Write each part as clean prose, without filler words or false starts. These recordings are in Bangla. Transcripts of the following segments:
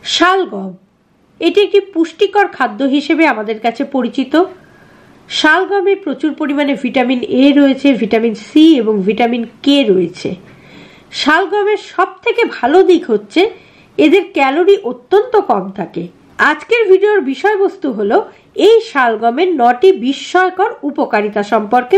শালগম এটি একটি পুষ্টিকর খাদ্য হিসেবে আমাদের কাছে পরিচিত। শালগমে প্রচুর পরিমাণে ভিটামিন এ রয়েছে, ভিটামিন সি এবং ভিটামিন কে রয়েছে। শালগমের সবথেকে ভালো দিক হচ্ছে এদের ক্যালোরি অত্যন্ত কম থাকে। আজকের ভিডিওর বিষয়বস্তু হলো এই শালগমের 9টি বিস্ময়কর উপকারিতা সম্পর্কে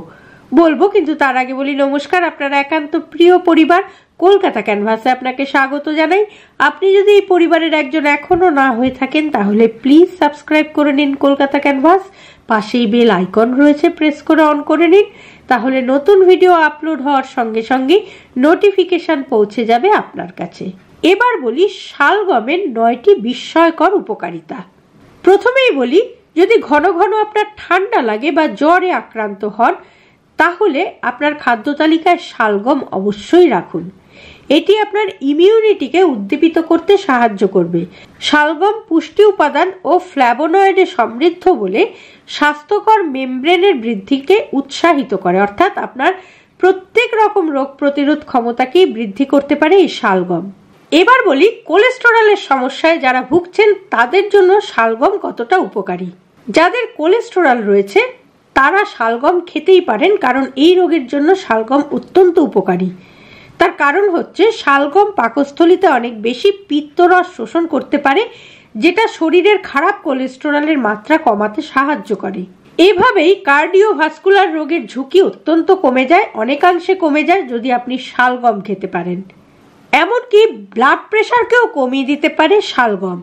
বলবো কিন্তু তার আগে বলি নমস্কার। আপনারা একান্ত প্রিয় পরিবার কলকাতা ক্যানভাসে আপনাকে স্বাগত জানাই। আপনি যদি এই পরিবারের একজন এখনো না হয়ে থাকেন তাহলে প্লিজ সাবস্ক্রাইব করে নিন কলকাতা ক্যানভাস। পাশেই বেল আইকন রয়েছে, প্রেস করে অন করে নিন, তাহলে নতুন ভিডিও আপলোড হওয়ার সঙ্গে সঙ্গে নোটিফিকেশন পৌঁছে যাবে আপনার কাছে। এবার বলি শালগমের 9টি বিস্ময়কর উপকারিতা। প্রথমেই বলি, যদি ঘন ঘন আপনার ঠান্ডা লাগে বা জ্বরে আক্রান্ত হন তাহলে আপনার খাদ্য তালিকায় শালগম অবশ্যই রাখুন। এটি আপনার ইমিউনিটিকে উদ্দীপিত করতে সাহায্য করবে। শালগম পুষ্টি উপাদান ও ফ্ল্যাভোনয়েডে সমৃদ্ধ বলে স্বাস্থ্যকর মেমব্রেনের বৃদ্ধিকে উৎসাহিত করে, অর্থাৎ আপনার প্রত্যেক রকম রোগ প্রতিরোধ ক্ষমতাকেই বৃদ্ধি করতে পারে এই শালগম। এবার বলি কোলেস্টেরলের সমস্যায় যারা ভুগছেন তাদের জন্য শালগম কতটা উপকারী। যাদের কোলেস্টেরল রয়েছে তারা শালগম খেতেই পারেন, কারণ এই রোগের জন্য শালগম অত্যন্ত উপকারী। তার কারণ হচ্ছে শালগম পাকস্থলীতে অনেক বেশি পিত্তরস শোষণ করতে পারে, যেটা শরীরের খারাপ কোলেস্টেরলের মাত্রা কমাতে সাহায্য করে। এভাবেই কার্ডিওভাস্কুলার রোগের ঝুঁকি অত্যন্ত কমে যায়, অনেকাংশে কমে যায় যদি আপনি শালগম খেতে পারেন। এমনকি ব্লাড প্রেশারকেও কমিয়ে দিতে পারে শালগম।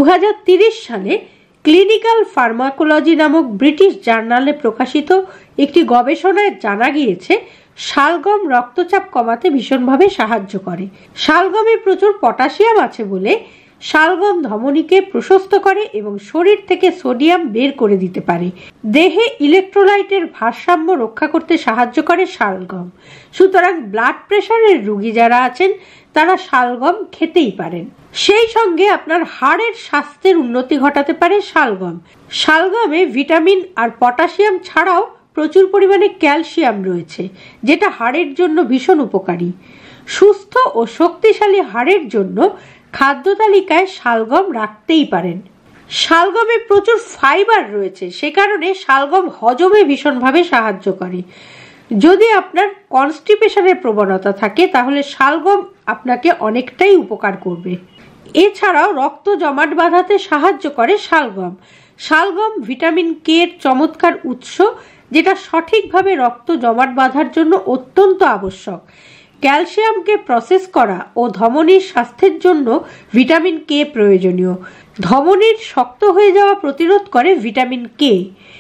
2030 সালে ক্লিনিক্যাল ফার্মাকোলজি নামক ব্রিটিশ জার্নালে প্রকাশিত একটি গবেষণায় জানা গিয়েছে শালগম রক্তচাপ কমাতে ভীষণভাবে সাহায্য করে। শালগমে প্রচুর পটাশিয়াম আছে বলে শালগম ধমনীকে প্রশস্ত করে এবং শরীর থেকে সোডিয়াম বের করে দিতে পারে। দেহে ইলেকট্রোলাইটের ভারসাম্য রক্ষা করতে সাহায্য করে শালগম। সুতরাং ব্লাড প্রেশারের রোগী যারা আছেন তারা শালগম খেতেই পারেন। সেই সঙ্গে আপনার হাড়ের স্বাস্থ্যের উন্নতি ঘটাতে পারে শালগম। শালগমে ভিটামিন আর পটাশিয়াম ছাড়াও প্রচুর পরিমাণে ক্যালসিয়াম রয়েছে, যেটা হাড়ের জন্য ভীষণ উপকারী। সুস্থ ও শক্তিশালী হাড়ের জন্য খাদ্য তালিকায় শালগম রাখতেই পারেন। শালগমে প্রচুর ফাইবার রয়েছে, সে কারণে শালগম হজমে ভীষণভাবে সাহায্য করে। যদি আপনার কনস্টিপেশনের প্রবণতা থাকে তাহলে শালগম আপনাকে অনেকটাই উপকার করবে। এছাড়াও রক্ত জমাট বাঁধাতে সাহায্য করে শালগম। শালগম ভিটামিন কে এর চমৎকার উৎস, যেটা সঠিকভাবে রক্ত জমাট বাঁধার জন্য অত্যন্ত আবশ্যক। ক্যালসিয়ামকে প্রসেস করা ও ধমনীর স্বাস্থ্যের জন্য ভিটামিন কে প্রয়োজনীয়। ধমনীর শক্ত হয়ে যাওয়া প্রতিরোধ করে ভিটামিন কে।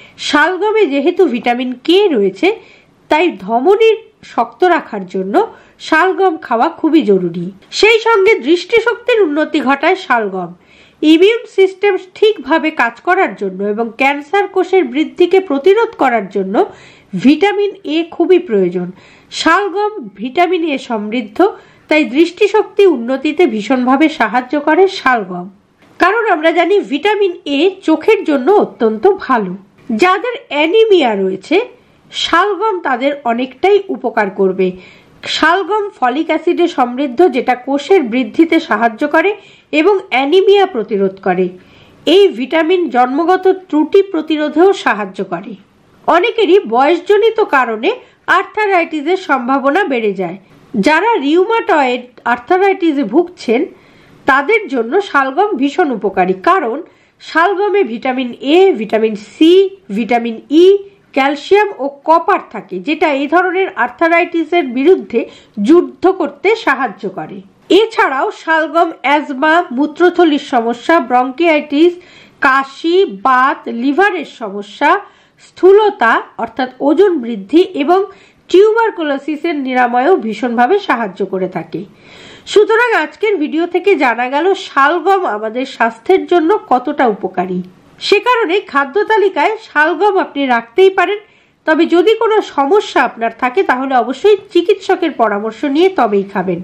শালগমে যেহেতু ভিটামিন কে রয়েছে তাই ধমনীর শক্ত রাখার জন্য শালগম খাওয়া খুবই জরুরি। সেই সঙ্গে দৃষ্টিশক্তির উন্নতি ঘটায় শালগম। ইমিউন সিস্টেম ঠিকভাবে কাজ করার জন্য এবং ক্যান্সার কোষের বৃদ্ধিকে প্রতিরোধ করার জন্য ভিটামিন এ খুবই প্রয়োজন। শালগম ভিটামিন এ সমৃদ্ধ, তাই দৃষ্টিশক্তি উন্নতিতে ভীষণভাবে সাহায্য করে শালগম। কারণ আমরা জানি ভিটামিন এ চোখের জন্য অত্যন্ত ভালো। যাদের অ্যানিমিয়া রয়েছে শালগম তাদের অনেকটাই উপকার করবে। শালগম ফলিক অ্যাসিডে সমৃদ্ধ, যেটা কোষের বৃদ্ধিতে সাহায্য করে এবং অ্যানিমিয়া প্রতিরোধ করে। এই ভিটামিন জন্মগত ত্রুটি প্রতিরোধেও সাহায্য করে। অনেকেরই বয়সজনিত কারণে আর্থারাইটিসের সম্ভাবনা বেড়ে যায়। যারা রিউমাটয়েড আর্থারাইটিসে ভুগছেন তাদের জন্য শালগম ভীষণ উপকারী, কারণ শালগমে vitamin A, vitamin C, vitamin E, calcium ও কপার থাকে, যেটা এই ধরনের আর্থারাইটিসের বিরুদ্ধে যুদ্ধ করতে সাহায্য করে। এছাড়াও শালগম অ্যাজমা, মূত্রথলির সমস্যা, ব্রঙ্কিয়াইটিস, কাশি, বাত, লিভারের সমস্যা, স্থূলতা অর্থাৎ ওজন বৃদ্ধি এবং টিউবারকুলোসিসের নিরাময়েও ভীষণভাবে সাহায্য করে থাকে। সুতরাং আজকের ভিডিও থেকে জানা গেল শালগম আমাদের স্বাস্থ্যের জন্য কতটা উপকারী। সে কারণে খাদ্য তালিকায় শালগম আপনি রাখতেই পারেন, তবে যদি কোনো সমস্যা আপনার থাকে তাহলে অবশ্যই চিকিৎসকের পরামর্শ নিয়ে তবেই খাবেন।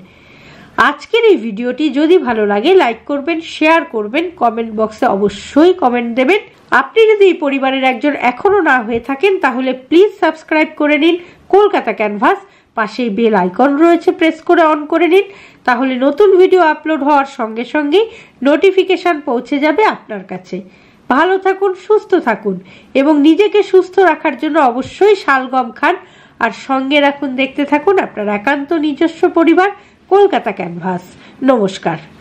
আজকের এই ভিডিওটি যদি ভালো লাগে লাইক করবেন, শেয়ার করবেন, কমেন্ট বক্সে অবশ্যই কমেন্ট দেবেন। আপনি যদি এই পরিবারের একজন এখনো না হয়ে থাকেন তাহলে প্লিজ সাবস্ক্রাইব করে নিন কলকাতা ক্যানভাস। পাশেই বেল আইকন রয়েছে, প্রেস করে অন করে নিন, তাহলে নতুন ভিডিও আপলোড হওয়ার সঙ্গে সঙ্গে নোটিফিকেশন পৌঁছে যাবে আপনার কাছে। ভালো থাকুন, সুস্থ থাকুন এবং নিজেকে সুস্থ রাখার জন্য অবশ্যই শালগম খান। আর সঙ্গে রাখুন, দেখতে থাকুন আপনার একান্ত নিজস্ব পরিবার কলকাতা ক্যানভাস। নমস্কার।